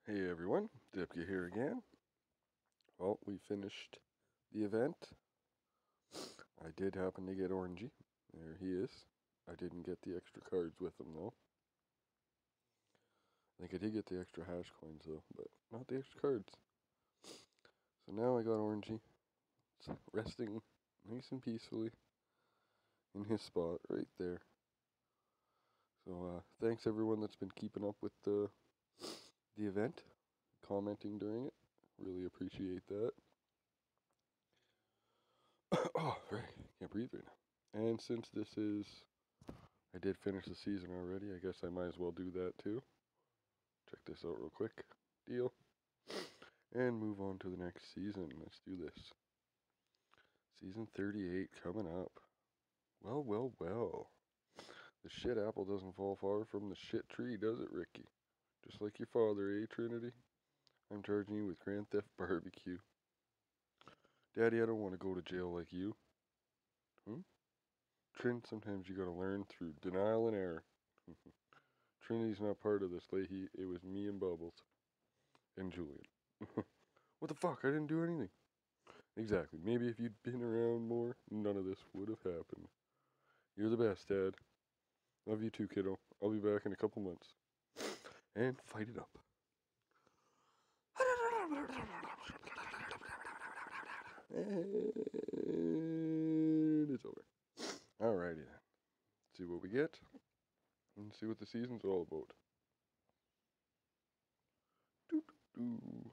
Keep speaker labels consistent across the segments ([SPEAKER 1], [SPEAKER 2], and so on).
[SPEAKER 1] Hey everyone, Dipke here again. Well, we finished the event. I did happen to get Orangey. There he is. I didn't get the extra cards with him though. I think I did get the extra hash coins though, but not the extra cards. So now I got Orangey. It's resting nice and peacefully in his spot right there. So thanks everyone that's been keeping up with the event, commenting during it. Really appreciate that. Oh, right. Can't breathe right now. And since I did finish the season already, I guess I might as well do that too. Check this out real quick. Deal. And move on to the next season. Let's do this. Season 38 coming up. Well, well, well. The shit apple doesn't fall far from the shit tree, does it, Ricky? Just like your father, eh, Trinity? I'm charging you with Grand Theft Barbecue. Daddy, I don't want to go to jail like you. Trin, sometimes you gotta learn through denial and error. Trinity's not part of this, Leahy. It was me and Bubbles. And Julian. What the fuck? I didn't do anything. Exactly. Maybe if you'd been around more, none of this would have happened. You're the best, Dad. Love you too, kiddo. I'll be back in a couple months. And fight it up. And it's over. Alrighty then. See what we get. And see what the season's all about. Doo-doo-doo.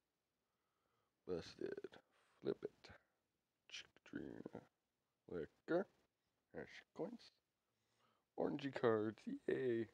[SPEAKER 1] Busted. Flip it. Chick-trina. Liquor. Hash coins. Orangey cards. Yay.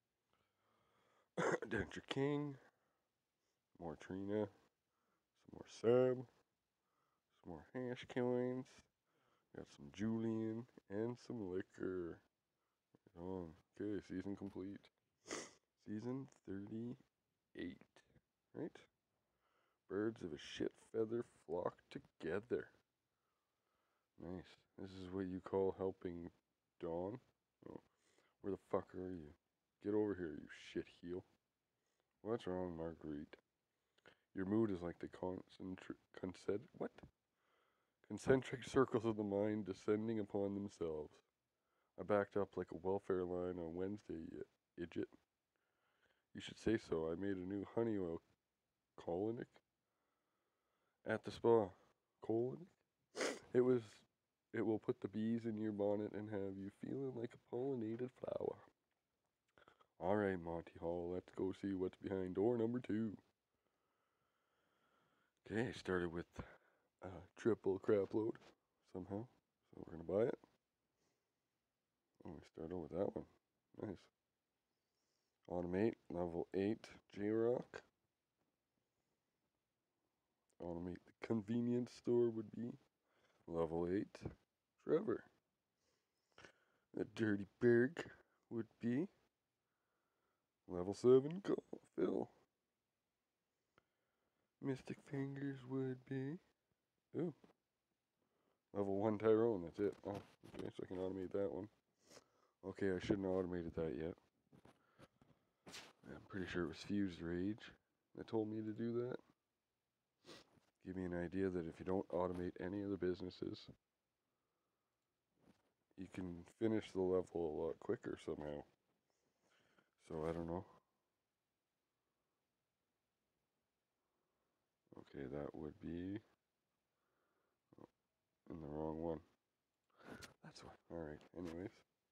[SPEAKER 1] Denture King. More Trina. Some more Sam. Some more hash coins. Got some Julian and some liquor. Oh, okay, season complete. Season 38. Right? Birds of a shit feather flock together. Nice. This is what you call helping Dawn? Oh, where the fuck are you? Get over here, you shit heel. What's wrong, Marguerite? Your mood is like the concentric circles of the mind descending upon themselves. I backed up like a welfare line on Wednesday, you idiot. You should say so. I made a new honey oil colonic at the spa. Colonic? It was. It will put the bees in your bonnet and have you feeling like a pollinated flower. All right, Monty Hall, let's go see what's behind door number 2. Okay, started with a triple crap load somehow, so we're gonna buy it. And we start over with that one. Nice. Automate, level 8, J-Rock. Automate the convenience store would be level 8, Trevor. The Dirty Berg would be level 7, Phil. Mystic Fingers would be, ooh, level 1, Tyrone, that's it. Oh, okay, so I can automate that one. Okay, I shouldn't have automated that yet. I'm pretty sure it was Fused Rage that told me to do that. Give me an idea that if you don't automate any of the businesses, you can finish the level a lot quicker somehow. So I don't know. Okay, that would be in the wrong one. That's one. Alright, anyways.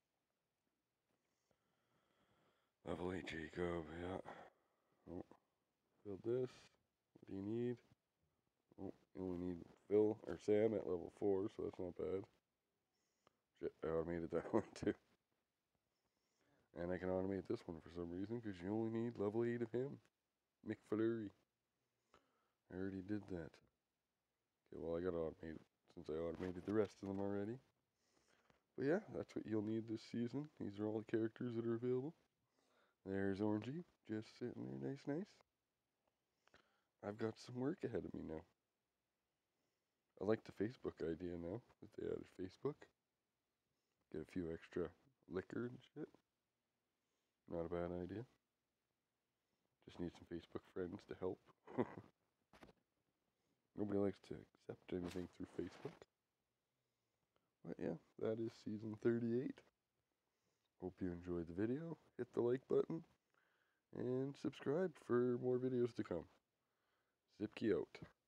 [SPEAKER 1] Level 8 Jacob, yeah. Oh, build this. What do you need? Oh, you only need Phil or Sam at level 4, so that's not bad. Shit, I automated that one too. And I can automate this one for some reason, because you only need level 8 of him. McFlurry. I already did that. Okay, well I gotta automate it, since I automated the rest of them already. But yeah, that's what you'll need this season. These are all the characters that are available. There's Orangey, just sitting there nice. I've got some work ahead of me now. I like the Facebook idea now, that they added Facebook. Get a few extra liquor and shit. Not a bad idea. Just need some Facebook friends to help. Nobody likes to accept anything through Facebook. But yeah, that is season 38. Hope you enjoyed the video. Hit the like button and subscribe for more videos to come. Zipkey out.